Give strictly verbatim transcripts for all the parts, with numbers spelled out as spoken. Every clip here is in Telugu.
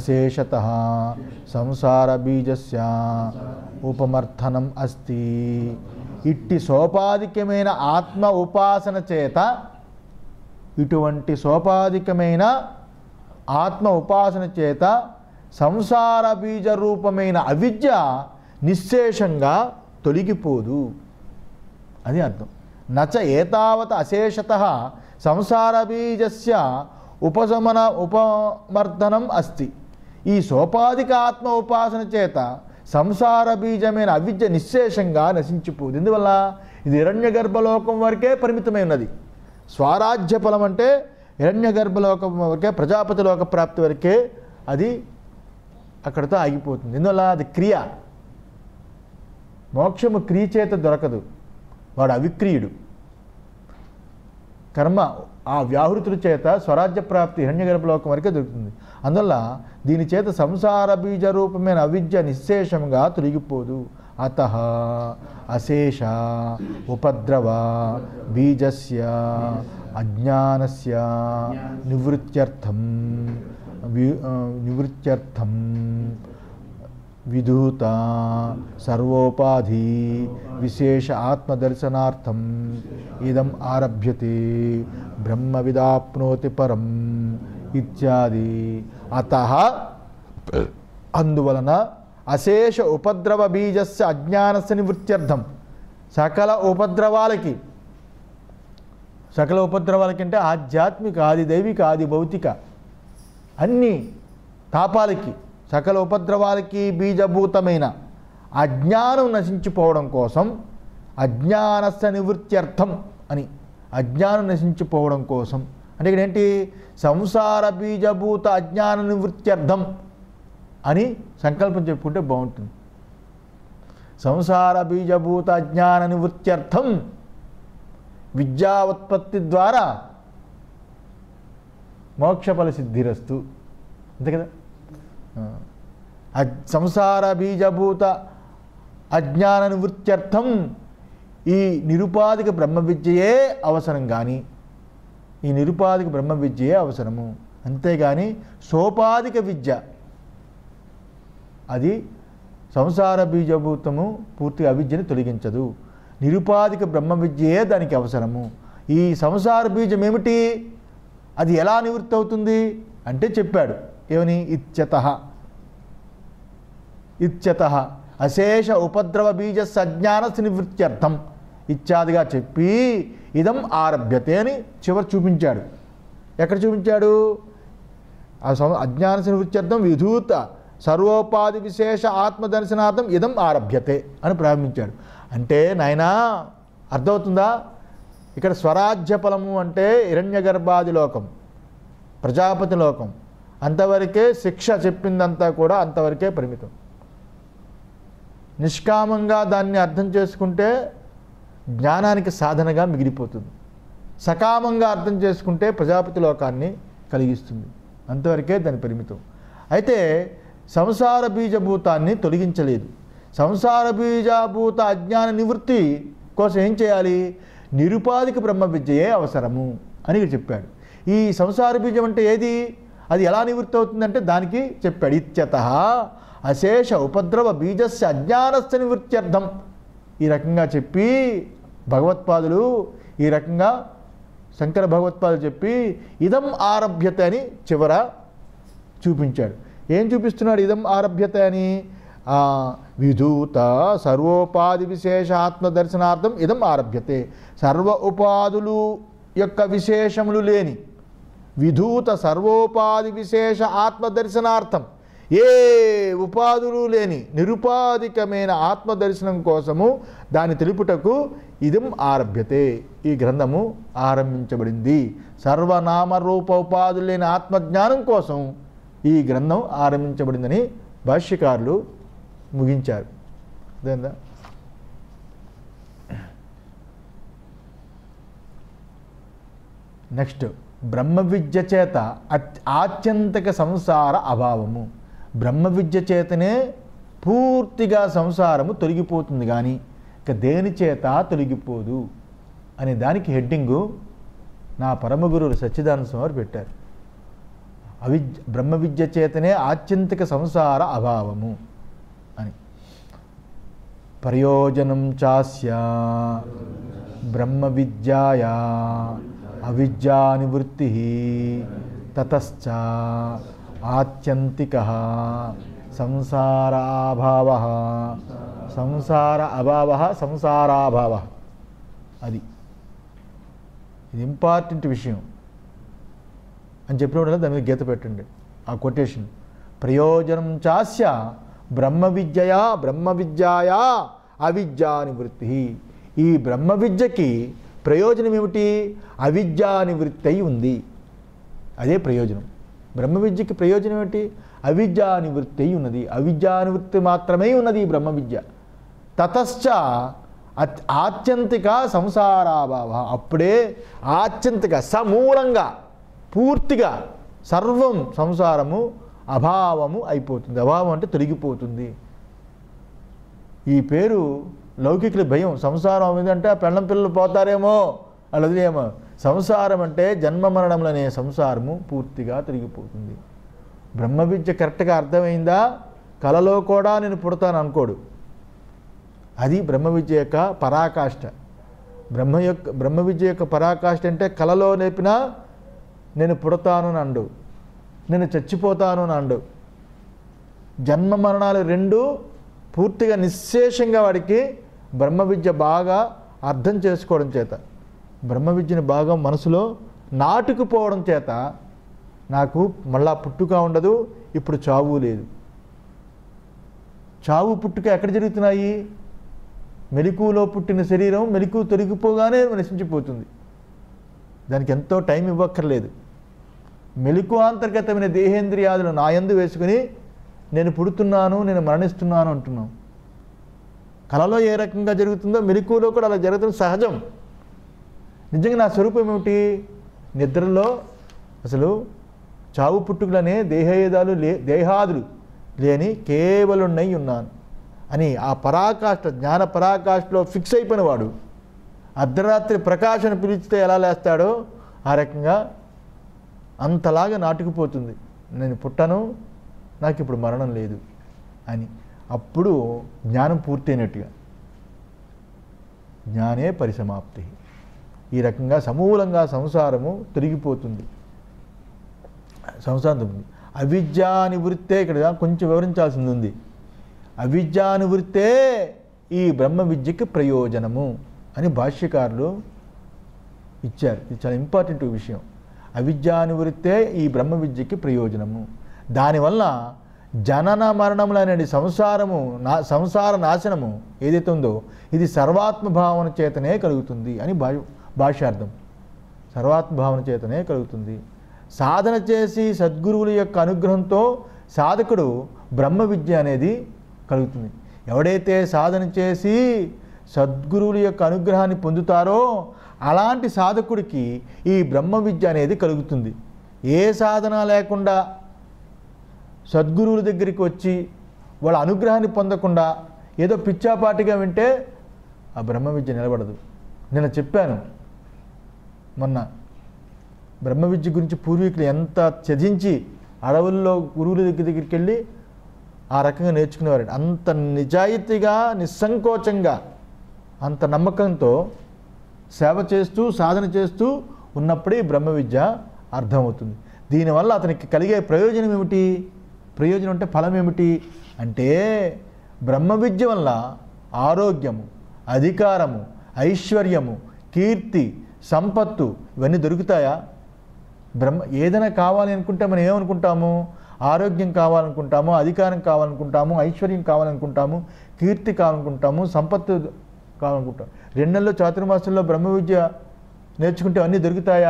అశేషతః సంసార బీజస్య ఉపమర్థనం అస్తి. ఇట్టి సోపాధికమైన ఆత్మ ఉపాసన చేత ఇటువంటి సోపాధికమైన ఆత్మ ఉపాసన చేత సంసార బీజ రూపమైన అవిద్య నిశ్శేషంగా తొలగిపోదు అది అర్థం. నచ ఏతావత అశేషతః సంసార బీజస్య ఉపశమన ఉపమర్దనం అస్తి. ఈ సోపాధిక ఆత్మ ఉపాసన చేత సంసార బీజమైన అవిద్య నిశ్శేషంగా నశించిపోదు. ఎందువల్ల ఇది హిరణ్య గర్భలోకం వరకే పరిమితమై ఉన్నది. స్వరాజ్య ఫలం అంటే హిరణ్య గర్భలోకం వరకే, ప్రజాపతి లోక ప్రాప్తి వరకే అది అక్కడితో ఆగిపోతుంది. ఎందువల్ల అది క్రియ. మోక్షము క్రియ చేత దొరకదు, వాడు అవిక్రియుడు. కర్మ ఆ వ్యాహృతుల చేత స్వరాజ్య ప్రాప్తి హిరణ్య గర్భలోకం వరకే దొరుకుతుంది. అందువల్ల దీని చేత సంసార బీజ రూపమైన అవిద్య నిశ్శేషంగా తొలగిపోదు. అతః అశేష ఉపద్రవ బీజస్య అజ్ఞానస్య నివృత్త్యర్థం నివృత్త్యర్థం విధూత సర్వోపాధి విశేష ఆత్మదర్శనార్థం ఇదం ఆరభ్యతే బ్రహ్మవిదాప్నోతి పరం ఇత్యాది. అతః అందువలన అశేష ఉపద్రవ బీజస్య అజ్ఞానస్య నివృత్త్యర్థం సకల ఉపద్రవాలకి సకల ఉపద్రవాలకి అంటే ఆధ్యాత్మిక ఆది దైవిక ఆది భౌతిక అన్ని తాపాలకి సకల ఉపద్రవాలకి బీజభూతమైన అజ్ఞానం నశించిపోవడం కోసం అజ్ఞానస్య నివృత్త్యర్థం అని, అజ్ఞానం నశించిపోవడం కోసం అంటే ఇక్కడ ఏంటి, సంసార బీజభూత అజ్ఞాన నివృత్త్యర్థం అని సంకల్పం చెప్పుకుంటే బాగుంటుంది. సంసార బీజభూత అజ్ఞాన నివృత్త్యర్థం విద్యా ఉత్పత్తి ద్వారా మోక్షఫల సిద్ధిరస్తు అంతే కదా. సంసార బీజభూత అజ్ఞాన నివృత్త్యర్థం ఈ నిరుపాధిక బ్రహ్మ విద్యయే అవసరం, కానీ ఈ నిరుపాధిక బ్రహ్మ విద్యయే అవసరము. అంతేగాని సోపాధిక విద్య అది సంసార బీజభూతము పూర్తిగా అవిద్యని తొలగించదు. నిరుపాధిక బ్రహ్మ విద్యయే దానికి అవసరము. ఈ సంసార బీజం ఏమిటి, అది ఎలా నివృత్తి అవుతుంది అంటే చెప్పాడు ఏమని, ఇత్యతః ఇత్యతః అశేష ఉపద్రవ బీజస్య అజ్ఞానస్య నివృత్త్యర్థం ఇత్యాదిగా చెప్పి ఇదం ఆరభ్యతే అని చివరి చూపించాడు. ఎక్కడ చూపించాడు, ఆ అజ్ఞానస్య నివృత్త్యర్థం విధూత సర్వోపాధి విశేష ఆత్మదర్శనార్థం ఇదం ఆరభ్యతే అని ప్రారంభించాడు. అంటే నాయనా అర్థమవుతుందా, ఇక్కడ స్వరాజ్య ఫలము అంటే హిరణ్య గర్భాది లోకం, ప్రజాపతి లోకం, అంతవరకే శిక్ష చెప్పిందంతా కూడా అంతవరకే పరిమితం. నిష్కామంగా దాన్ని అర్థం చేసుకుంటే జ్ఞానానికి సాధనగా మిగిలిపోతుంది. సకామంగా అర్థం చేసుకుంటే ప్రజాపతి లోకాన్ని కలిగిస్తుంది. అంతవరకే దాని పరిమితం. అయితే సంసార బీజభూతాన్ని తొలగించలేదు. సంసార బీజభూత అజ్ఞాన నివృత్తి కోసం ఏం చేయాలి, నిరుపాధిక బ్రహ్మ విద్యయే అవసరము అని చెప్పాడు. ఈ సంసార బీజం అంటే ఏది, అది ఎలా నివృత్తి అవుతుందంటే దానికి చెప్పాడు. ఇత్యతః అశేష ఉపద్రవ బీజస్య అజ్ఞానస్య నివృత్త్యర్థం ఈ రకంగా చెప్పి భగవత్పాదులు ఈ రకంగా శంకర భగవత్పాదులు చెప్పి ఇదం ఆరభ్యత అని చివర చూపించాడు. ఏం చూపిస్తున్నాడు ఇదం ఆరభ్యత అని, విధూత సర్వోపాధి విశేష ఆత్మదర్శనార్థం ఇదం ఆరభ్యతే. సర్వ ఉపాధులు యొక్క విశేషములు లేని విధూత సర్వోపాధి విశేష ఆత్మదర్శనార్థం, ఏ ఉపాధులు లేని నిరుపాధికమైన ఆత్మదర్శనం కోసము దాని తెలుపుటకు ఇదం ఆరభ్యతే ఈ గ్రంథము ఆరంభించబడింది. సర్వనామరూప ఉపాధులు లేని ఆత్మజ్ఞానం కోసం ఈ గ్రంథం ఆరంభించబడిందని భాష్యకారులు ముగించారు. అదేందా నెక్స్ట్ బ్రహ్మ విద్య చేత ఆత్యంతిక సంసార అభావము. బ్రహ్మ విద్య చేతనే పూర్తిగా సంసారము తొలగిపోతుంది, కానీ ఇక దేని చేత తొలగిపోదు అనే దానికి హెడ్డింగు నా పరమగురువులు సచ్చిదానంద స్వామి వారు పెట్టారు. అవిద్య బ్రహ్మ విద్య చేతనే ఆత్యంతిక సంసార అభావము అని. ప్రయోజనం చాస్య బ్రహ్మ విద్యాయా అవిద్యా నివృత్తి తతశ్చ ఆత్యంతిక సంసారాభావ సంసార అభావ సంసారాభావ. అది ఇది ఇంపార్టెంట్ విషయం అని చెప్పినప్పుడు దాని మీద గీత పెట్టండి ఆ కొటేషన్. ప్రయోజనం చాస్య బ్రహ్మ విద్యయా బ్రహ్మ విద్యాయా అవిద్యా నివృత్తి. ఈ బ్రహ్మ విద్యకి ప్రయోజనం ఏమిటి? అవిద్యా నివృత్తి అయి ఉంది. అదే ప్రయోజనం. బ్రహ్మ విద్యకి ప్రయోజనం ఏమిటి? అవిద్యా నివృత్తి అయి ఉన్నది. అవిద్యా నివృత్తి మాత్రమే ఉన్నది ఈ బ్రహ్మ విద్య. తతశ్చ ఆత్యంతిక సంసారాభావ. అప్పుడే ఆత్యంతిక సమూలంగా పూర్తిగా సర్వం సంసారము అభావము అయిపోతుంది. అభావం అంటే తొలగిపోతుంది. ఈ పేరు లౌకికుల భయం. సంసారం ఏంటంటే ఆ పెళ్ళం పిల్లలు పోతారేమో అలా వదిలేమో. సంసారం అంటే జన్మ మరణములనే సంసారము పూర్తిగా తొలగిపోతుంది. బ్రహ్మ విద్య కరెక్ట్గా అర్థమైందా? కలలో కూడా నేను పుడతాను అనుకోడు. అది బ్రహ్మ విద్య యొక్క పరాకాష్ఠ. బ్రహ్మ యొక్క బ్రహ్మ విద్య యొక్క పరాకాష్ఠ అంటే కలలో నేర్పినా నేను పుడతాను అని అండు, నేను చచ్చిపోతాను అని అండు. జన్మ మరణాలు రెండు పూర్తిగా నిశ్శేషంగా వాడికి బ్రహ్మ విద్య బాగా అర్థం చేసుకోవడం చేత, బ్రహ్మ విద్యను బాగా మనసులో నాటుకుపోవడం చేత నాకు మళ్ళా పుట్టుక ఉండదు, ఇప్పుడు చావు లేదు. చావు పుట్టుక ఎక్కడ జరుగుతున్నాయి? మెలకువలో పుట్టిన శరీరం మెలకువ తొలగిపోగానే నశించిపోతుంది. దానికి ఎంతో టైం ఇవ్వక్కర్లేదు. మెలకువాంతర్గతమైన దేహేంద్రియాదులు నా యందు వేసుకుని నేను పుడుతున్నాను, నేను మరణిస్తున్నాను అంటున్నాం. కళలో ఏ రకంగా జరుగుతుందో మెలకువలో కూడా అలా జరుగుతుంది, సహజం. నిజంగా నా స్వరూపం ఏమిటి? నిద్రలో అసలు చావు పుట్టుకలనే దేహేదాలు లే దేహాదులు లేని కేవలున్నై ఉన్నాను అని ఆ పరాకాష్ఠ జ్ఞాన పరాకాష్ఠలో ఫిక్స్ అయిపోయిన వాడు అర్ధరాత్రి ప్రకాశం పిలిచితే ఎలా లేస్తాడో ఆ రకంగా అంతలాగా నాటుకుపోతుంది. నేను పుట్టాను, నాకు ఇప్పుడు మరణం లేదు అని. అప్పుడు జ్ఞానం పూర్తయినట్టుగా. జ్ఞానే పరిసమాప్తి. ఈ రకంగా సమూలంగా సంసారము తిరిగిపోతుంది. సంసారం ఉంది. అవిద్యానివృత్తే ఇక్కడ కొంచెం వివరించాల్సింది ఉంది. అవిద్యానివృత్తే ఈ బ్రహ్మ విద్యకి ప్రయోజనము అని భాష్యకారులు ఇచ్చారు. ఇది చాలా ఇంపార్టెంట్ విషయం. అవిద్యానివృత్తే ఈ బ్రహ్మ విద్యకి ప్రయోజనము. దానివల్ల జనన మరణములు అనే సంసారము నా సంసార నాశనము ఏదైతే ఉందో ఇది సర్వాత్మభావన చేతనే కలుగుతుంది అని భా భాష్యార్థం. సర్వాత్మభావన చేతనే కలుగుతుంది. సాధన చేసి సద్గురువుల యొక్క అనుగ్రహంతో సాధకుడు బ్రహ్మ విద్య అనేది కలుగుతుంది. ఎవడైతే సాధన చేసి సద్గురువుల యొక్క అనుగ్రహాన్ని పొందుతారో అలాంటి సాధకుడికి ఈ బ్రహ్మ విద్య అనేది కలుగుతుంది. ఏ సాధన లేకుండా సద్గురువుల దగ్గరికి వచ్చి వాళ్ళ అనుగ్రహాన్ని పొందకుండా ఏదో పిచ్చాపాటిగా వింటే ఆ బ్రహ్మ విద్య నిలబడదు. నేను చెప్పాను మొన్న బ్రహ్మ విద్య గురించి పూర్వీకులు ఎంత త్యజించి అడవుల్లో గురువుల దగ్గర దగ్గరికి వెళ్ళి ఆ రకంగా నేర్చుకునేవారు. అంత నిజాయితీగా నిస్సంకోచంగా అంత నమ్మకంతో సేవ చేస్తూ సాధన చేస్తూ ఉన్నప్పుడే బ్రహ్మ విద్య అర్థమవుతుంది. దీనివల్ల అతనికి కలిగే ప్రయోజనం ఏమిటి? ప్రయోజనం అంటే ఫలం ఏమిటి అంటే బ్రహ్మ విద్య వల్ల ఆరోగ్యము, అధికారము, ఐశ్వర్యము, కీర్తి, సంపత్తు ఇవన్నీ దొరుకుతాయా? బ్రహ్మ ఏదైనా కావాలి అనుకుంటే మనం ఏమనుకుంటాము? ఆరోగ్యం కావాలనుకుంటాము, అధికారం కావాలనుకుంటాము, ఐశ్వర్యం కావాలనుకుంటాము, కీర్తి కావాలనుకుంటాము, సంపత్తు కావాలనుకుంటాం. రెండు నెలల్లో చాతుర్మాసంలో బ్రహ్మ విద్య నేర్చుకుంటే అన్నీ దొరుకుతాయా?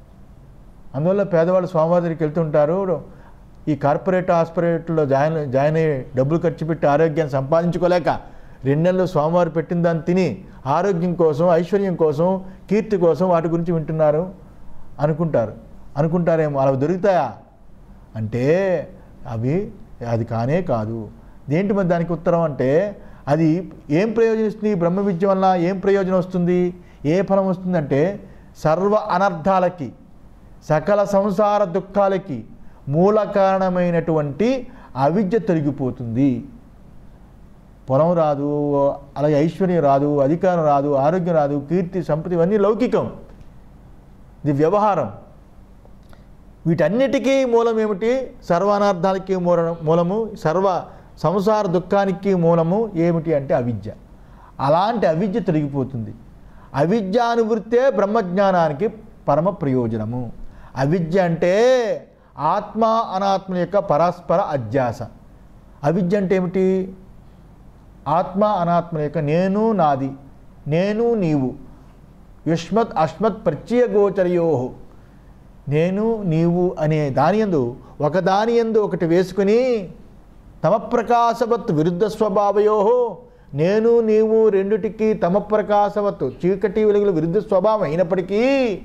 అందువల్ల పేదవాళ్ళు స్వామివారి దగ్గరికి వెళ్తుంటారు. ఈ కార్పొరేట్ హాస్పిటల్లో జాయిన్ జాయిన్ అయ్యి డబ్బులు ఖర్చు పెట్టి ఆరోగ్యాన్ని సంపాదించుకోలేక రెండు నెలలు స్వామివారు పెట్టిన దాన్ని తిని ఆరోగ్యం కోసం, ఐశ్వర్యం కోసం, కీర్తి కోసం వాటి గురించి వింటున్నారు అనుకుంటారు అనుకుంటారేమో. అలా దొరుకుతాయా అంటే అవి అది కానే కాదు. దేంటి మరి దానికి ఉత్తరం అంటే అది ఏం ప్రయోజనం ఇస్తుంది? బ్రహ్మ విద్య వల్ల ఏం ప్రయోజనం వస్తుంది? ఏ ఫలం వస్తుందంటే సర్వ అనర్థాలకి, సకల సంసార దుఃఖాలకి మూల కారణమైనటువంటి అవిద్య తొలగిపోతుంది. పొలం రాదు, అలాగే ఐశ్వర్యం రాదు, అధికారం రాదు, ఆరోగ్యం రాదు, కీర్తి సంపత్తి ఇవన్నీ లౌకికం, ఇది వ్యవహారం. వీటన్నిటికీ మూలం ఏమిటి? సర్వానార్థాలకి మూల మూలము సర్వ సంసార దుఃఖానికి మూలము ఏమిటి అంటే అవిద్య. అలాంటి అవిద్య తొలగిపోతుంది. అవిద్యానువృత్తే బ్రహ్మజ్ఞానానికి పరమ ప్రయోజనము. అవిద్య అంటే ఆత్మ అనాత్మ యొక్క పరస్పర అధ్యాస. అవిద్య అంటే ఏమిటి? ఆత్మ అనాత్మ యొక్క నేను నాది, నేను నీవు, యుష్మత్ అస్మత్ ప్రత్యయ గోచరయో, నేను నీవు అనే దాని యందు ఒకదాని యందు ఒకటి వేసుకుని తమ ప్రకాశవత్ విరుద్ధ స్వభావయో, నేను నీవు రెండిటికి తమ ప్రకాశవత్ చీకటి వెలుగుల విరుద్ధ స్వభావం అయినప్పటికీ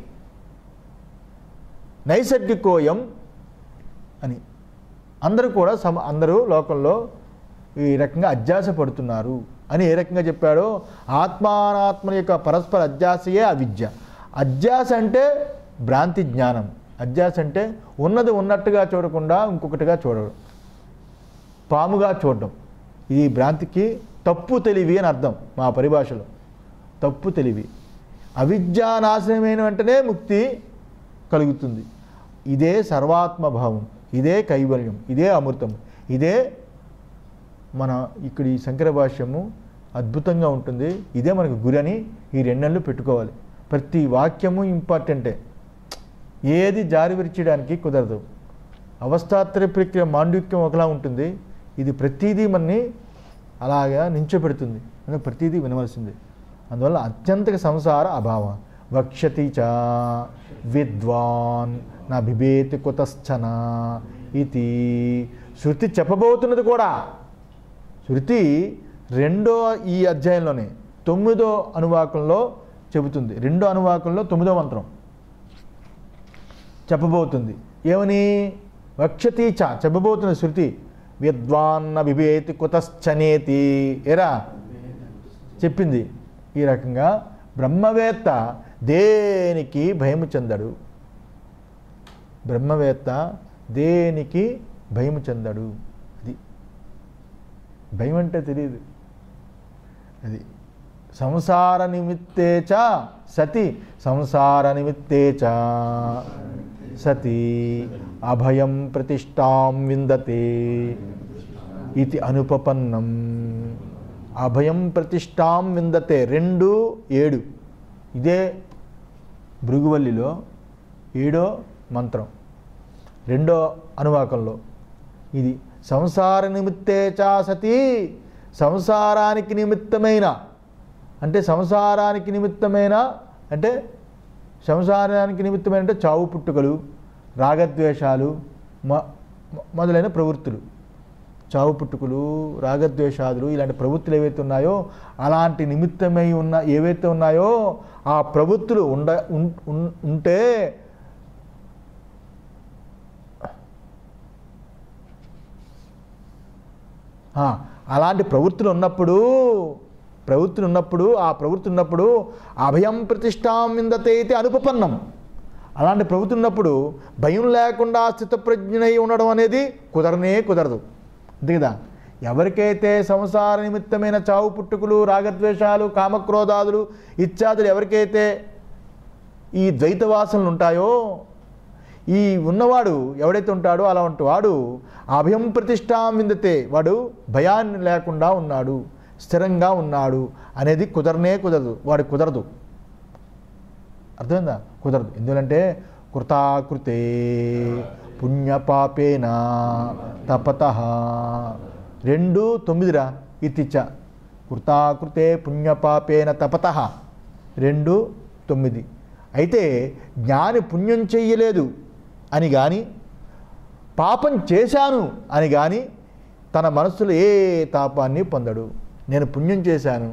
నైసర్గికోయం అని అందరూ కూడా సమ అందరూ లోకంలో ఈ రకంగా అధ్యాస పడుతున్నారు అని ఏ రకంగా చెప్పాడో, ఆత్మానాత్మ యొక్క పరస్పర అధ్యాసయే అవిద్య. అధ్యాస అంటే భ్రాంతి జ్ఞానం. అధ్యాస అంటే ఉన్నది ఉన్నట్టుగా చూడకుండా ఇంకొకటిగా చూడడం, పాముగా చూడడం. ఈ భ్రాంతికి తప్పు తెలివి అని అర్థం మా పరిభాషలో. తప్పు తెలివి. అవిద్యా నాశనమైన వెంటనే ముక్తి కలుగుతుంది. ఇదే సర్వాత్మభావం, ఇదే కైవల్యం, ఇదే అమృతం, ఇదే మన ఇక్కడ ఈ శంకర భాష్యము అద్భుతంగా ఉంటుంది. ఇదే మనకు గురి అని ఈ రెండేళ్ళు పెట్టుకోవాలి. ప్రతి వాక్యము ఇంపార్టెంటే, ఏది జారి విరిచడానికి కుదరదు. అవస్థాత్రయ ప్రక్రియ మాండూక్యం ఒకలా ఉంటుంది, ఇది ప్రతిదీ మనని అలాగా నించోపెడుతుంది. అందుకే ప్రతిదీ వినవలసింది. అందువల్ల అత్యంతక సంసార అభావం. వక్ష్యతి చ విద్వాన్ నా బిభేతి కుతశ్చన ఇది శృతి చెప్పబోతున్నది కూడా. శృతి రెండో ఈ అధ్యాయంలోనే తొమ్మిదో అనువాకంలో చెబుతుంది. రెండో అనువాకంలో తొమ్మిదో మంత్రం చెప్పబోతుంది. ఏమని? వక్ష్యతి చ చెప్పబోతున్న శృతి విద్వాన్న బిభేతి కుతశ్చనేతి ఎరా చెప్పింది. ఈ రకంగా బ్రహ్మవేత్త దేనికి భయము చెందడు. బ్రహ్మవేత్త దేనికి భయము చెందడు. అది భయం అంటే తెలియదు. అది సంసార నిమిత్తే చ సతి సంసార నిమిత్తే చ సతి అభయం ప్రతిష్టాం విందతే ఇది అనుపపన్నం. అభయం ప్రతిష్టాం విందతే రెండు ఏడు ఇదే భృగువల్లిలో ఏడో మంత్రం రెండో అనువాకంలో ఇది సంసార నిమిత్తే చ సతి సంసారానికి నిమిత్తమైన అంటే సంసారానికి నిమిత్తమైన అంటే సంసారానికి నిమిత్తమైన అంటే చావు పుట్టుకలు, రాగద్వేషాలు మొదలైన ప్రవృత్తులు. చావు పుట్టుకలు, రాగద్వేషాదులు ఇలాంటి ప్రవృత్తులు ఏవైతే ఉన్నాయో అలాంటి నిమిత్తమై ఉన్న ఏవైతే ఉన్నాయో ఆ ప్రవృత్తులు ఉండ ఉంటే అలాంటి ప్రవృత్తులు ఉన్నప్పుడు ప్రవృత్తులు ఉన్నప్పుడు ఆ ప్రవృత్తి ఉన్నప్పుడు అభయం ప్రతిష్టాం విందతే ఇది అనుపపన్నం. అలాంటి ప్రవృత్తి ఉన్నప్పుడు భయం లేకుండా స్థితప్రజ్ఞనై ఉండడం అనేది కుదరనే కుదరదు. అంతే కదా. ఎవరికైతే సంసార నిమిత్తమైన చావు పుట్టుకులు, రాగద్వేషాలు, కామక్రోధాదులు ఇత్యాదులు ఎవరికైతే ఈ ద్వైత వాసనలు ఉంటాయో ఈ ఉన్నవాడు ఎవడైతే ఉంటాడో అలాంటి వాడు అభయం ప్రతిష్టాం విందతే వాడు భయాన్ని లేకుండా ఉన్నాడు, స్థిరంగా ఉన్నాడు అనేది కుదరనే కుదరదు. వాడు కుదరదు. అర్థమైందా? కుదరదు. ఎందుకంటే కృతాకృతే పుణ్యపాపేన తపతః రెండు తొమ్మిదిరా ఇతిచ కృతాకృతే పుణ్యపాపేన తపతః రెండు తొమ్మిది. అయితే జ్ఞాని పుణ్యం చెయ్యలేదు అని కానీ పాపం చేశాను అని కానీ తన మనస్సులో ఏ తాపాన్ని పొందడు. నేను పుణ్యం చేశాను,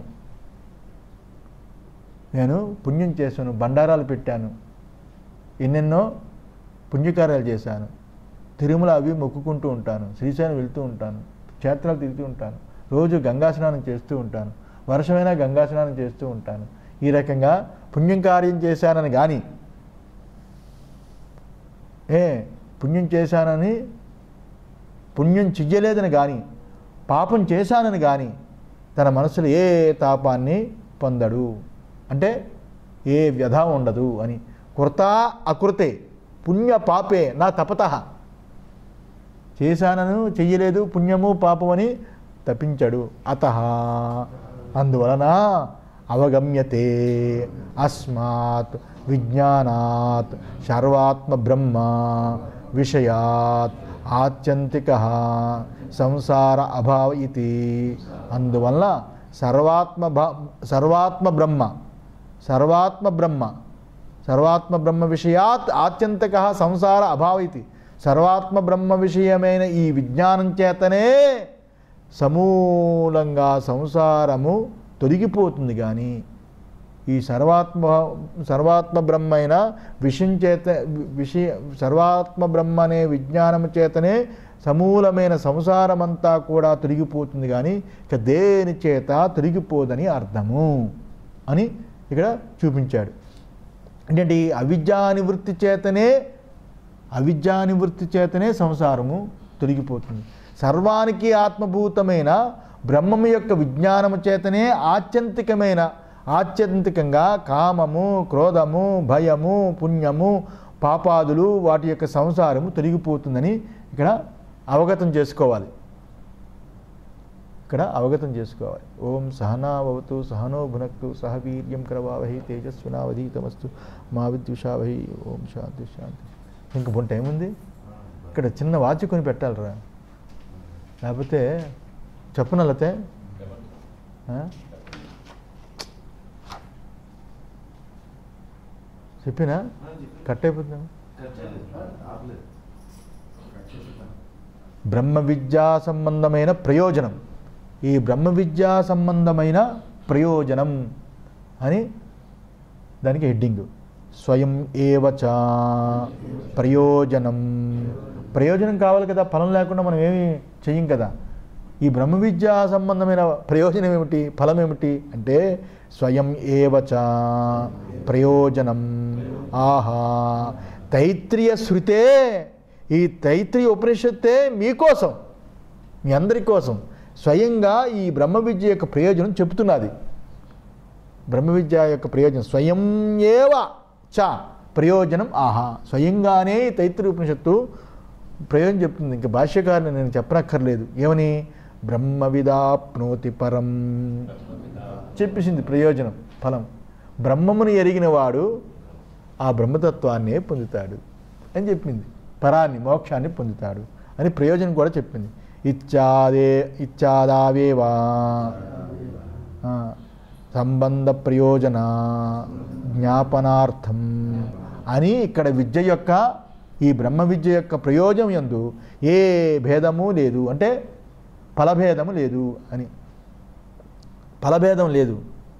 నేను పుణ్యం చేశాను, బండారాలు పెట్టాను, ఎన్నెన్నో పుణ్యకార్యాలు చేశాను, తిరుమల అవి మొక్కుకుంటూ ఉంటాను, శ్రీశైలం వెళ్తూ ఉంటాను, క్షేత్రాలు తిరుగుతూ ఉంటాను, రోజు గంగా స్నానం చేస్తూ ఉంటాను, వర్షమైనా గంగా స్నానం చేస్తూ ఉంటాను. ఈ రకంగా పుణ్యం కార్యం చేశానని కానీ ఏ పుణ్యం చేశానని పుణ్యం చెయ్యలేదని కానీ పాపం చేశానని కానీ తన మనసులో ఏ తాపాన్ని పొందడు, అంటే ఏ వ్యధ ఉండదు అని. కృతా అకృతే పుణ్య పాపే నా తపత, చేశానను చెయ్యలేదు పుణ్యము పాపమని తప్పించడు. అతః అందువలన అవగమ్యతే అస్మాత్ విజ్ఞానాత్ సర్వాత్మ బ్రహ్మ విషయాత్ ఆత్యంతిక సంసార అభావ ఇతి. అందువల్ల సర్వాత్మ సర్వాత్మ బ్రహ్మ సర్వాత్మ బ్రహ్మ సర్వాత్మ బ్రహ్మ విషయాత్ ఆత్యంతిక సంసార అభావ ఇతి. సర్వాత్మ బ్రహ్మ విషయమైన ఈ విజ్ఞానం చేతనే సమూలంగా సంసారము తొలగిపోతుంది. కానీ ఈ సర్వాత్మ సర్వాత్మ బ్రహ్మ అయిన విషయం చేత విషయ సర్వాత్మ బ్రహ్మ అనే విజ్ఞానము చేతనే సమూలమైన సంసారమంతా కూడా తొలగిపోతుంది, కానీ ఇక దేని చేత తొలగిపోదని అర్థము అని ఇక్కడ చూపించాడు. ఏంటంటే అవిద్యానివృత్తి చేతనే అవిద్యానివృత్తి చేతనే సంసారము తొలగిపోతుంది. సర్వానికి ఆత్మభూతమైన బ్రహ్మము యొక్క విజ్ఞానము చేతనే ఆత్యంతికమైన ఆత్యంతికంగా కామము, క్రోధము, భయము, పుణ్యము, పాపాదులు వాటి యొక్క సంసారము తొలగిపోతుందని ఇక్కడ అవగతం చేసుకోవాలి. ఇక్కడ అవగతం చేసుకోవాలి. ఓం సహనావతు సహనో భునక్తు సహ వీర్యం కరవావహి తేజస్వినావధీతమస్తు మా విద్విషావహి. ఓం శాంతి శాంతి. ఇంక కొంత టైం ఉంది. ఇక్కడ చిన్న వాచ్ కొని పెట్టాలరా, లేకపోతే చెప్పనలతే చెప్పినా కట్ అయిపోతుందా? బ్రహ్మ విద్యా సంబంధమైన ప్రయోజనం, ఈ బ్రహ్మ విద్యా సంబంధమైన ప్రయోజనం అని దానికి హెడ్డింగ్. స్వయం ఏవచ ప్రయోజనం. ప్రయోజనం కావాలి కదా, ఫలం లేకుండా మనం ఏమి చెయ్యం కదా. ఈ బ్రహ్మ విద్యా సంబంధమైన ప్రయోజనం ఏమిటి, ఫలం ఏమిటి అంటే స్వయం ఏవచ ప్రయోజనం. ఆహా తైత్రీయ శృతే, ఈ తైత్రీయ ఉపనిషత్తే మీకోసం, మీ అందరి కోసం స్వయంగా ఈ బ్రహ్మ విద్య యొక్క ప్రయోజనం చెబుతున్నది. బ్రహ్మ విద్య యొక్క ప్రయోజనం స్వయం ఏవ చ ప్రయోజనం. ఆహా స్వయంగానే తైత్రీయ ఉపనిషత్తు ప్రయోజనం చెప్తుంది. ఇంకా భాష్యకారుని నేను చెప్పనక్కర్లేదు. ఏమని? బ్రహ్మ విదాప్నోతి పరం చెప్పేసింది. ప్రయోజనం ఫలం. బ్రహ్మమును ఎరిగిన వాడు ఆ బ్రహ్మతత్వాన్నే పొందుతాడు అని చెప్పింది. పరాన్ని మోక్షాన్ని పొందుతాడు అని ప్రయోజనం కూడా చెప్పింది. ఇచ్చాదే ఇచ్చాదావేవా సంబంధ ప్రయోజన జ్ఞాపనార్థం అని ఇక్కడ విద్య యొక్క ఈ బ్రహ్మ విద్య యొక్క ప్రయోజనం యందు ఏ భేదము లేదు, అంటే ఫలభేదము లేదు అని. ఫలభేదం లేదు.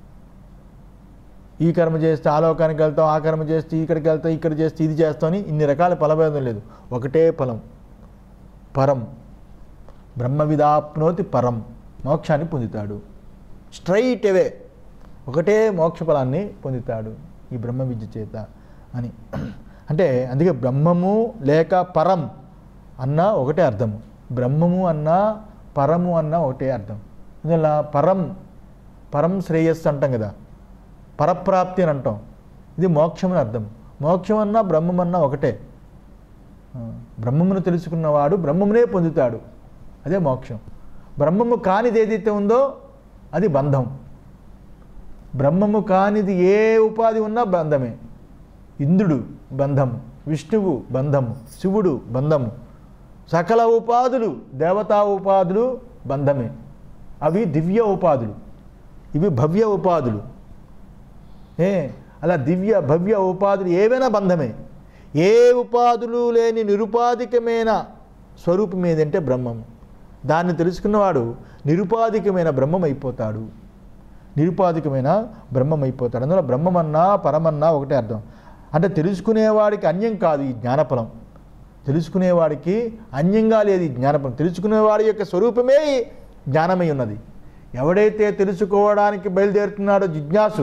ఈ కర్మ చేస్తే ఆ లోకానికి వెళ్తాం, ఆ కర్మ చేస్తే ఇక్కడికి వెళ్తాం, ఇక్కడ చేస్తే ఇది చేస్తామని ఇన్ని రకాల ఫలభేదం లేదు. ఒకటే ఫలం, పరం. బ్రహ్మ విదాప్నోతి పరం, మోక్షాన్ని పొందుతాడు. స్ట్రైట్ అవే ఒకటే మోక్ష ఫలాన్ని పొందుతాడు ఈ బ్రహ్మ విద్య చేత అని. అంటే అందుకే బ్రహ్మము లేక పరం అన్న ఒకటే అర్థము. బ్రహ్మము అన్న పరము అన్న ఒకటే అర్థం. అందువల్ల పరం పరం శ్రేయస్సు అంటాం కదా, పరప్రాప్తి అని అంటాం. ఇది మోక్షం అని అర్థం. మోక్షం అన్నా బ్రహ్మం అన్నా ఒకటే. బ్రహ్మమును తెలుసుకున్నవాడు బ్రహ్మమునే పొందుతాడు, అదే మోక్షం. బ్రహ్మము కానిది ఏదైతే ఉందో అది బంధం. బ్రహ్మము కానిది ఏ ఉపాధి ఉన్నా బంధమే. ఇంద్రుడు బంధము, విష్ణువు బంధము, శివుడు బంధము, సకల ఉపాధులు దేవతా ఉపాధులు బంధమే. అవి దివ్య ఉపాధులు, ఇవి భవ్య ఉపాధులు. ఏ అలా దివ్య భవ్య ఉపాధులు ఏవైనా బంధమే. ఏ ఉపాధులు లేని నిరుపాధికమైన స్వరూపం ఏదంటే బ్రహ్మము. దాన్ని తెలుసుకున్నవాడు నిరుపాధికమైన బ్రహ్మం అయిపోతాడు. నిరుపాధికమైన బ్రహ్మం అయిపోతాడు. అందువల్ల బ్రహ్మమన్నా పరమన్నా ఒకటే అర్థం. అంటే తెలుసుకునేవాడికి అన్యం కాదు ఈ జ్ఞానఫలం. తెలుసుకునేవాడికి అన్యంగా లేదు ఈ జ్ఞానఫలం. తెలుసుకునేవాడి యొక్క స్వరూపమే జ్ఞానమై ఉన్నది. ఎవడైతే తెలుసుకోవడానికి బయలుదేరుతున్నాడో జిజ్ఞాసు,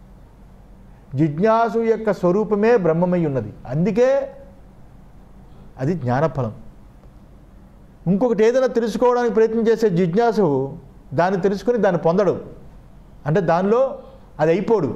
జిజ్ఞాసు యొక్క స్వరూపమే బ్రహ్మమై ఉన్నది. అందుకే అది జ్ఞానఫలం. ఇంకొకటి ఏదైనా తెలుసుకోవడానికి ప్రయత్నం చేసే జిజ్ఞాసు దాన్ని తెలుసుకొని దాన్ని పొందడు, అంటే దానిలో అది అయిపోడు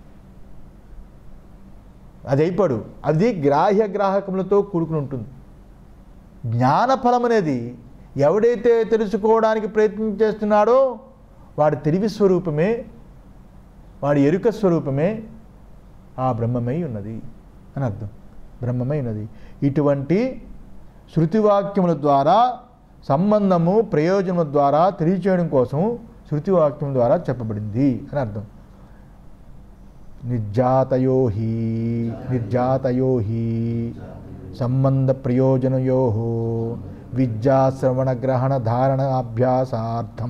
అది అయిపోడు అది గ్రాహ్య గ్రాహకములతో కూడుకుని ఉంటుంది. జ్ఞానఫలం అనేది ఎవడైతే తెలుసుకోవడానికి ప్రయత్నం చేస్తున్నాడో వాడి తెలివి స్వరూపమే, వాడి ఎరుక స్వరూపమే ఆ బ్రహ్మమై ఉన్నది అని అర్థం. బ్రహ్మమై ఉన్నది. ఇటువంటి శృతివాక్యముల ద్వారా సంబంధము ప్రయోజనము ద్వారా తెలియచేయడం కోసం శృతివాక్యం ద్వారా చెప్పబడింది అని అర్థం. నిర్జాతయో హి నిర్జాతయో హి సంబంధ ప్రయోజనయో విద్యా శ్రవణ గ్రహణ ధారణ అభ్యాసార్థం.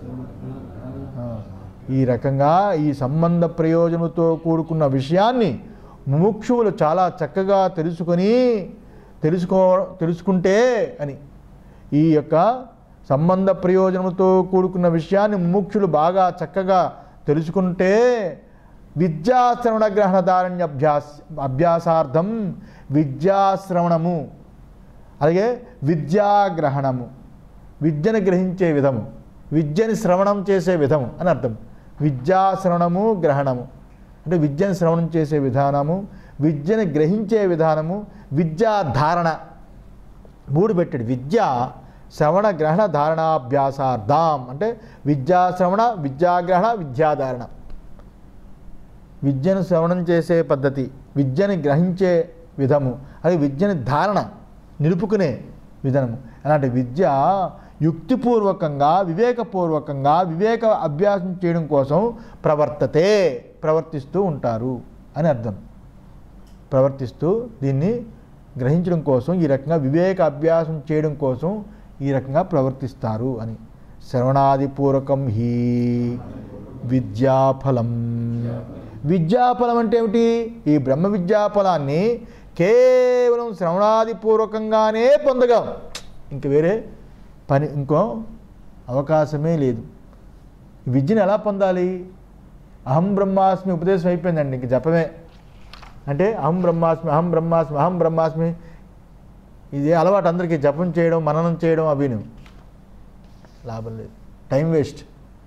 ఈ రకంగా ఈ సంబంధ ప్రయోజనంతో కూడుకున్న విషయాన్ని ముముక్షువులు చాలా చక్కగా తెలుసుకొని తెలుసుకో తెలుసుకుంటే అని, ఈ యొక్క సంబంధ ప్రయోజనంతో కూడుకున్న విషయాన్ని ముముక్షులు బాగా చక్కగా తెలుసుకుంటే విద్యాశ్రవణ గ్రహణ ధారణ్య అభ్యాస అభ్యాసార్థం విద్యాశ్రవణము, అలాగే విద్యాగ్రహణము, విద్యను గ్రహించే విధము, విద్యని శ్రవణం చేసే విధము అని అర్థం. విద్యాశ్రవణము గ్రహణము అంటే విద్యను శ్రవణం చేసే విధానము, విద్యను గ్రహించే విధానము, విద్యాధారణ మూడు పెట్టాడు. విద్య శ్రవణ గ్రహణ ధారణాభ్యాసార్థం అంటే విద్యాశ్రవణ విద్యాగ్రహణ విద్యాధారణ. విద్యను శ్రవణం చేసే పద్ధతి, విద్యని గ్రహించే విధము, అది విద్యని ధారణ నిలుపుకునే విధానము. అలాంటి విద్య యుక్తిపూర్వకంగా వివేకపూర్వకంగా వివేక అభ్యాసం చేయడం కోసం ప్రవర్తతే ప్రవర్తిస్తూ ఉంటారు అని అర్థం. ప్రవర్తిస్తూ దీన్ని గ్రహించడం కోసం ఈ రకంగా వివేక అభ్యాసం చేయడం కోసం ఈ రకంగా ప్రవర్తిస్తారు అని. శ్రవణాదిపూర్వకం హి విద్యాఫలం. విద్యాఫలం అంటే ఏమిటి? ఈ బ్రహ్మ విద్యాఫలాన్ని కేవలం శ్రవణాదిపూర్వకంగానే పొందగం, ఇంక వేరే పని ఇంకో అవకాశమే లేదు. విద్యను ఎలా పొందాలి? అహం బ్రహ్మాస్మి ఉపదేశం అయిపోయిందండి, ఇంక జపమే. అంటే అహం బ్రహ్మాస్మి అహం బ్రహ్మాస్మి అహం బ్రహ్మాస్మి ఇది అలవాటు అందరికీ. జపం చేయడం మననం చేయడం అవిను లాభం లేదు, టైం వేస్ట్.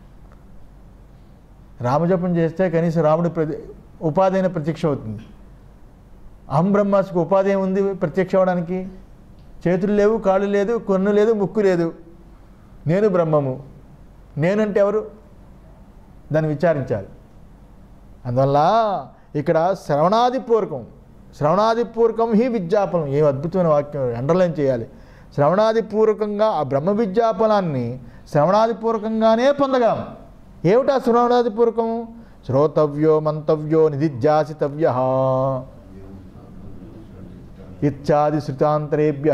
రామజపం చేస్తే కనీసం రాముడి ప్రతి ఉపాధి అయిన ప్రత్యక్ష అవుతుంది. అహం బ్రహ్మాస్మికి ఉపాధి ఏముంది ప్రత్యక్ష అవడానికి? చేతులు లేవు, కాళ్ళు లేదు, కొన్ను లేదు, ముక్కు లేదు. నేను బ్రహ్మము, నేనంటే ఎవరు? దాన్ని విచారించాలి. అందువల్ల ఇక్కడ శ్రవణాదిపూర్వకం శ్రవణాదిపూర్వకం హి విద్యాఫలం. ఏం అద్భుతమైన వాక్యం, అండర్లైన్ చేయాలి. శ్రవణాదిపూర్వకంగా ఆ బ్రహ్మ విద్యాఫలాన్ని శ్రవణాదిపూర్వకంగానే పొందగలం. ఏమిటా శ్రవణాదిపూర్వకం? శ్రోతవ్యో మంతవ్యో నిధిధ్యాసితవ్య ఇత్యాది శృతాంతరేభ్య.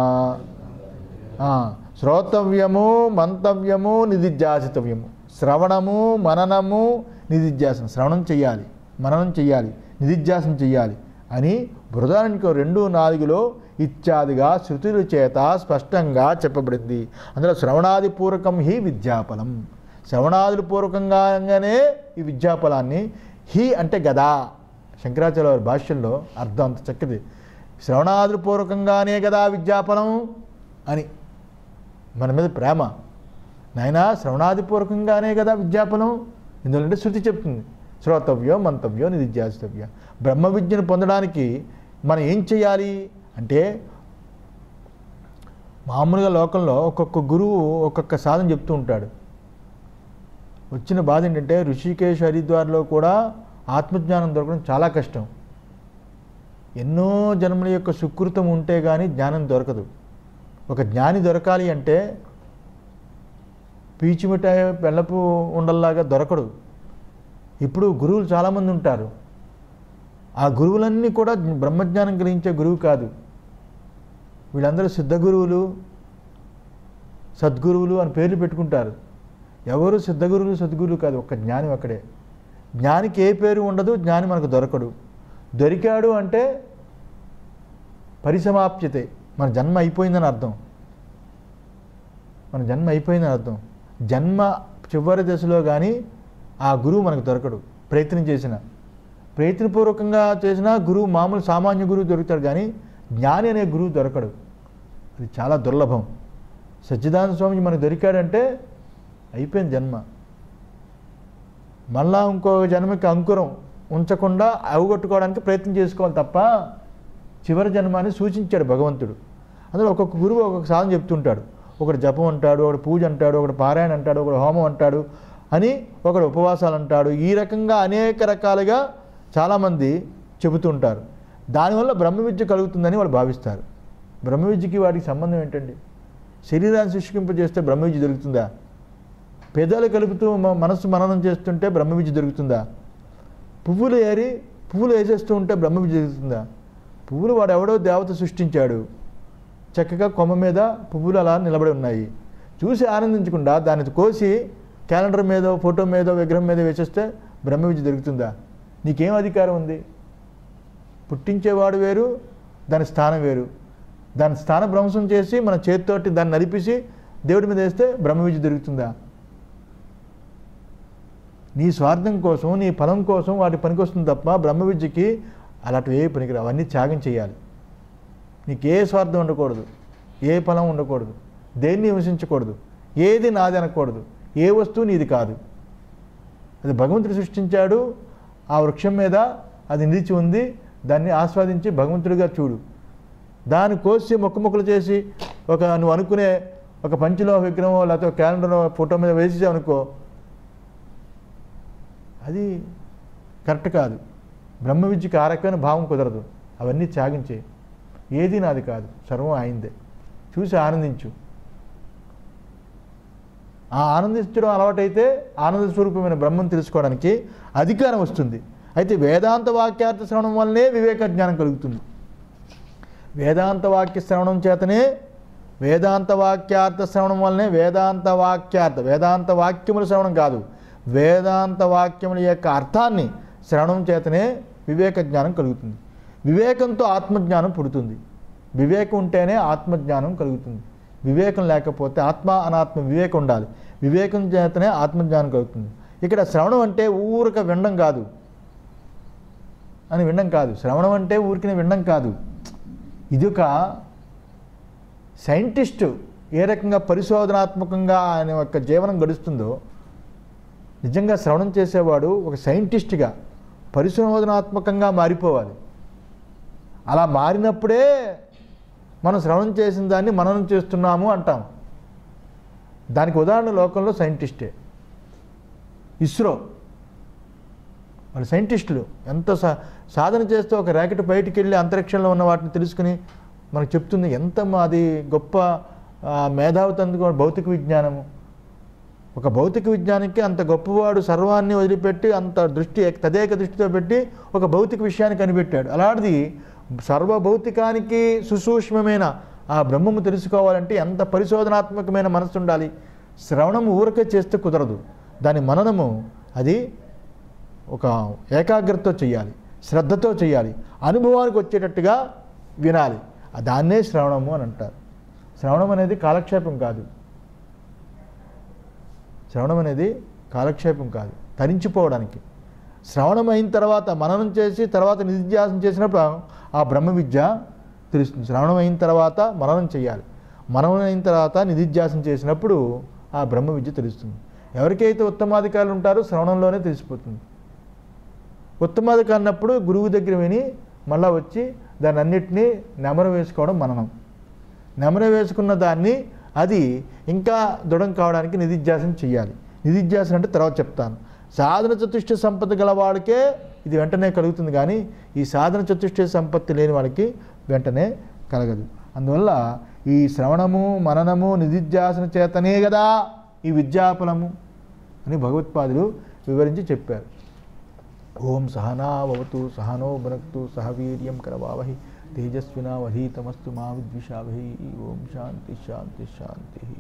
శ్రోతవ్యము మంతవ్యము నిధిధ్యాసితవ్యము. శ్రవణము మననము నిధిధ్యాసనం. శ్రవణం చెయ్యాలి, మననం చెయ్యాలి, నిధిధ్యాసనం చెయ్యాలి అని బృహదారణ్యకం రెండు నాలుగులో ఇత్యాదిగా శృతుల చేత స్పష్టంగా చెప్పబడింది. అందులో శ్రవణాదిపూర్వకం హి విద్యాఫలం. శ్రవణాదుల పూర్వకంగానే ఈ విద్యాఫలాన్ని, హి అంటే గదా, శంకరాచార్య వారి భాష్యంలో అర్థం అంత చక్కది. శ్రవణాదుల పూర్వకంగానే గదా విద్యాఫలం అని. మన మీద ప్రేమ, నాయనా శ్రవణాదిపూర్వకంగానే కదా విద్యాఫలం. ఎందుకంటే శృతి చెప్తుంది శ్రోతవ్యో మంతవ్యో నిధిధ్యాసితవ్య. బ్రహ్మ విద్యను పొందడానికి మనం ఏం చేయాలి అంటే, మామూలుగా లోకంలో ఒక్కొక్క గురువు ఒక్కొక్క సాధన చెప్తూ ఉంటాడు. వచ్చిన బాధ ఏంటంటే ఋషికేశ్ హరిద్వార్లో కూడా ఆత్మజ్ఞానం దొరకడం చాలా కష్టం. ఎన్నో జన్మల యొక్క సుకృతం ఉంటే కానీ జ్ఞానం దొరకదు. ఒక జ్ఞాని దొరకాలి అంటే పీచు మిఠాయి బెల్లపు ఉండల్లాగా దొరకడు. ఇప్పుడు గురువులు చాలామంది ఉంటారు. ఆ గురువులన్నీ కూడా బ్రహ్మజ్ఞానం కలిగించే గురువు కాదు. వీళ్ళందరూ సిద్ధ గురువులు, సద్గురువులు అని పేర్లు పెట్టుకుంటారు. ఎవరు సిద్ధ గురువులు సద్గురువులు కాదు, ఒక్క జ్ఞాని ఒక్కడే. జ్ఞానికి ఏ పేరు ఉండదు, జ్ఞాని మనకు దొరకడు. దొరికాడు అంటే పరిసమాప్యతే, మన జన్మ అయిపోయిందని అర్థం. మన జన్మ అయిపోయిందని అర్థం. జన్మ చివరి దశలో కానీ ఆ గురువు మనకు దొరకడు. ప్రయత్నం చేసిన ప్రయత్నపూర్వకంగా చేసిన గురువు, మామూలు సామాన్య గురువు దొరుకుతాడు కానీ జ్ఞాని అనే గురువు దొరకడు, అది చాలా దుర్లభం. సచ్చిదానంద స్వామి మనకు దొరికాడంటే అయిపోయింది జన్మ. మళ్ళా ఇంకో జన్మకి అంకురం ఉంచకుండా అవగొట్టుకోవడానికి ప్రయత్నం చేసుకోవాలి తప్ప చివరి జన్మాన్ని సూచించాడు భగవంతుడు. అందులో ఒక్కొక్క గురువు ఒక్కొక్క సాధన చెప్తుంటాడు. ఒకడు జపం అంటాడు, ఒకడు పూజ అంటాడు, ఒకడు పారాయణ అంటాడు, ఒకడు హోమం అంటాడు అని, ఒకడు ఉపవాసాలు అంటాడు. ఈ రకంగా అనేక రకాలుగా చాలామంది చెబుతుంటారు. దానివల్ల బ్రహ్మ విద్య కలుగుతుందని వాళ్ళు భావిస్తారు. బ్రహ్మ విద్యకి వాటికి సంబంధం ఏంటండి? శరీరాన్ని శుష్కింపజేస్తే బ్రహ్మ విద్య దొరుకుతుందా? పెదాలు కలుపుతూ మనస్సు మననం చేస్తుంటే బ్రహ్మ విద్య దొరుకుతుందా? పువ్వులు ఏరి పువ్వులు వేసేస్తూ ఉంటే బ్రహ్మ విద్య దొరుకుతుందా? పువ్వులు వాడు ఎవడో దేవత సృష్టించాడు, చక్కగా కొమ్మ మీద పువ్వులు అలా నిలబడి ఉన్నాయి. చూసి ఆనందించకుండా దాన్ని కోసి క్యాలెండర్ మీద, ఫోటో మీద, విగ్రహం మీద వేసేస్తే బ్రహ్మ విద్య దొరుకుతుందా? నీకేం అధికారం ఉంది? పుట్టించేవాడు వేరు, దాని స్థానం వేరు. దాని స్థాన భ్రంశం చేసి మన చేతితోటి దాన్ని నలిపేసి దేవుడి మీద వేస్తే బ్రహ్మ విద్య దొరుకుతుందా? నీ స్వార్థం కోసం, నీ ఫలం కోసం వాటి పనికొస్తుంది తప్ప బ్రహ్మ విద్యకి అలాంటివి ఏ పనికిరావు. అవన్నీ త్యాగం చేయాలి. నీకు ఏ స్వార్థం ఉండకూడదు, ఏ ఫలం ఉండకూడదు, దేన్ని హింసించకూడదు, ఏది నాది అనకూడదు, ఏ వస్తువు నీది కాదు. అది భగవంతుడు సృష్టించాడు, ఆ వృక్షం మీద అది నిలిచి ఉంది, దాన్ని ఆస్వాదించి భగవంతుడిగా చూడు. దాన్ని కోసి మొక్క మొక్కలు చేసి ఒక నువ్వు అనుకునే ఒక పంచిలో విగ్రహం లేకపోతే క్యాలెండర్ ఫోటో మీద వేసి అనుకో, అది కరెక్ట్ కాదు. బ్రహ్మ విద్యకి ఆ రకమైన భావం కుదరదు. అవన్నీ త్యాగించే, ఏది నాది కాదు, సర్వం అయిందే, చూసి ఆనందించు. ఆ ఆనందించడం అలవాటైతే ఆనంద స్వరూపమైన బ్రహ్మను తెలుసుకోవడానికి అధికారం వస్తుంది. అయితే వేదాంత వాక్యార్థ శ్రవణం వల్లనే వివేక జ్ఞానం కలుగుతుంది. వేదాంత వాక్య శ్రవణం చేతనే, వేదాంత వాక్యార్థ శ్రవణం వల్లనే, వేదాంత వాక్యార్థ వేదాంత వాక్యముల శ్రవణం కాదు, వేదాంత వాక్యముల యొక్క అర్థాన్ని శ్రవణం చేతనే వివేక జ్ఞానం కలుగుతుంది. వివేకంతో ఆత్మజ్ఞానం పుడుతుంది. వివేకం ఉంటేనే ఆత్మజ్ఞానం కలుగుతుంది. వివేకం లేకపోతే ఆత్మ అనాత్మ వివేకం ఉండాలి. వివేకం చేతనే ఆత్మజ్ఞానం కలుగుతుంది. ఇక్కడ శ్రవణం అంటే ఊరక వినడం కాదు అని వినడం కాదు. శ్రవణం అంటే ఊరికినే వినడం కాదు. ఇది ఒక సైంటిస్టు ఏ రకంగా పరిశోధనాత్మకంగా ఆయన యొక్క జీవనం గడుస్తుందో, నిజంగా శ్రవణం చేసేవాడు ఒక సైంటిస్ట్గా పరిశోధనాత్మకంగా మారిపోవాలి. అలా మారినప్పుడే మనం శ్రవణం చేసిన దాన్ని మననం చేస్తున్నాము అంటాం. దానికి ఉదాహరణ లోకంలో సైంటిస్టే. ఇస్రో వాళ్ళు సైంటిస్టులు ఎంత సా సాధన చేస్తే ఒక ర్యాకెట్ బయటికి వెళ్ళి అంతరిక్షంలో ఉన్న వాటిని తెలుసుకుని మనకు చెప్తుంది. ఎంత అది గొప్ప మేధావిత అందుకో భౌతిక విజ్ఞానము. ఒక భౌతిక విజ్ఞానికి అంత గొప్పవాడు సర్వాన్ని వదిలిపెట్టి అంత దృష్టి తదేక దృష్టితో పెట్టి ఒక భౌతిక విషయాన్ని కనిపెట్టాడు. అలాంటిది సర్వభౌతికానికి సుసూక్ష్మమైన ఆ బ్రహ్మము తెలుసుకోవాలంటే ఎంత పరిశోధనాత్మకమైన మనసు ఉండాలి. శ్రవణము ఊరకే చేస్తే కుదరదు. దాని మననము అది ఒక ఏకాగ్రతతో చేయాలి, శ్రద్ధతో చేయాలి, అనుభవానికి వచ్చేటట్టుగా వినాలి. దాన్నే శ్రవణము అని అంటారు. శ్రవణం అనేది కాలక్షేపం కాదు. శ్రవణం అనేది కాలక్షేపం కాదు, తరించిపోవడానికి. శ్రవణం అయిన తర్వాత మననం చేసి తర్వాత నిధిధ్యాసన చేసినప్పుడు ఆ బ్రహ్మ విద్య తెలుస్తుంది. శ్రవణం అయిన తర్వాత మననం చేయాలి. మననం అయిన తర్వాత నిధిధ్యాసన చేసినప్పుడు ఆ బ్రహ్మ విద్య తెలుస్తుంది. ఎవరికైతే ఉత్తమాధికారులు ఉంటారో శ్రవణంలోనే తెలిసిపోతుంది. ఉత్తమాధికారి అన్నప్పుడు గురువు దగ్గర విని మళ్ళా వచ్చి దాన్ని అన్నిటినీ నెమర వేసుకోవడం మననం. నెమర వేసుకున్న దాన్ని అది ఇంకా దృఢం కావడానికి నిధిధ్యాసన చేయాలి. నిధిధ్యాసన అంటే తర్వాత చెప్తాను. సాధన చతుష్ట సంపత్తి గల వాడికే ఇది వెంటనే కలుగుతుంది, కానీ ఈ సాధన చతుష్ట సంపత్తి లేని వాడికి వెంటనే కలగదు. అందువల్ల ఈ శ్రవణము మననము నిధిధ్యాసన చేతనే కదా ఈ విద్యాఫలము అని భగవత్పాదులు వివరించి చెప్పారు. ఓం సహనావతు సహనో భునక్తు సహ వీర్యం కరవావహి తేజస్వినావధీతమస్తు మా విద్విషావహి. ఓం శాంతి శాంతి శాంతి.